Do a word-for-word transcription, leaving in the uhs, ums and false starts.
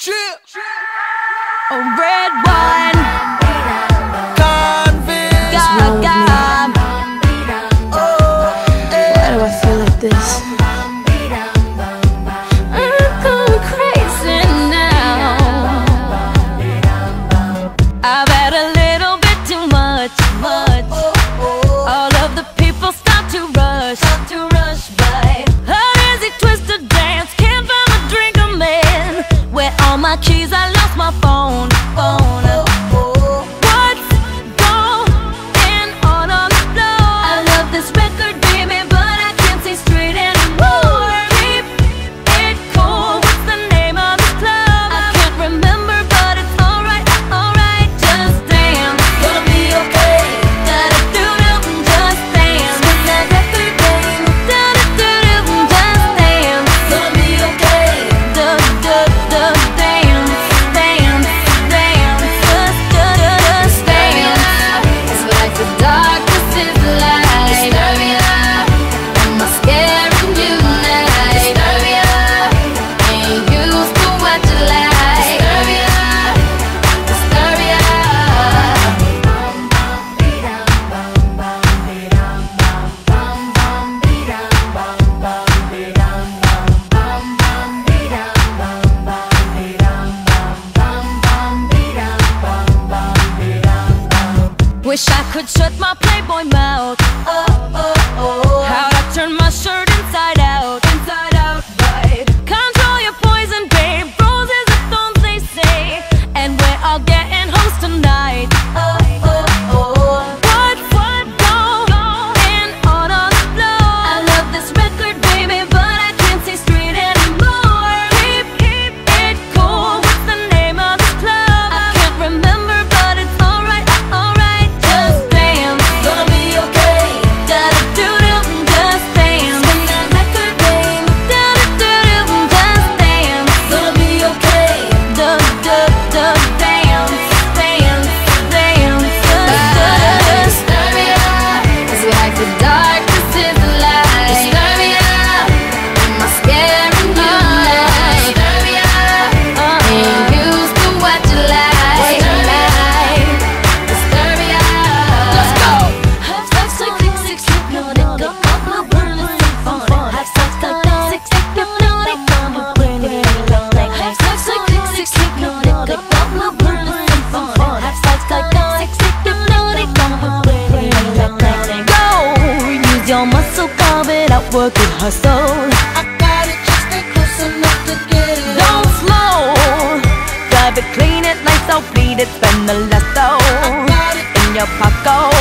A red wine, Convince gaga. Oh, Why do I feel like this? I'm going crazy now. I've had a little bit too much, much. All of the people start to rush, start to rush by. A dizzy twisted dance, can't find a drink I'm in. Where all my keys, I lost my phone, phone. What's going on on the floor? I love this record, baby, but I can't see straight anymore. Keep it cool, what's the name of the club? I can't remember, but it's alright, alright. Just dance, gonna be okay. Da-da-do-do, just dance. Spin that record, baby. Da-da-do-do, just dance. Gonna be okay. Da-da-da, dance, dance, dance. Just, just dance. It's like the darkness is the light. Disturbia, am I scaring you tonight? Disturbia, ain't used to what you like. Disturbia, Disturbia. Wish I could shut my Playboy mouth. Oh, oh, oh. How'd I turn my shirt inside out? Inside out, right. Control your poison, babe. Roses are thorns, they say. And we're all getting hoes tonight. Oh, oh, oh. What's what going on on the floor? I love this record, baby, but I can't see straight anymore. Keep, keep it cool. What's the name of the club? I can't remember, but it's alright, alright. Just dance, gonna be okay. Da-da-do-do, just dance. Spin that record, babe. Da-da-do-do, just dance. Gonna be okay. Da-da-da, dance, dance, dance. Da-da-da. Disturbia, it's like the darkness is the light. Disturbia, am I scaring you tonight? Disturbia, ain't used to what you like. Disturbia, let's go. Have sex like six, six, hypnotic, come on, we'll burn it some fun. Have sex like six, six, hypnotic, come on, bring it along. Have sex like six, six, hypnotic, come on, we'll burn it some fun. Have sex like six, six, hypnotic, come on, bring it along. Go, use your muscle, carve it out, work it, hustle. I got it, just stay close enough to get it. Don't slow, drive it, clean it, lights out, bleed it, spend the last Got it, in your pocket.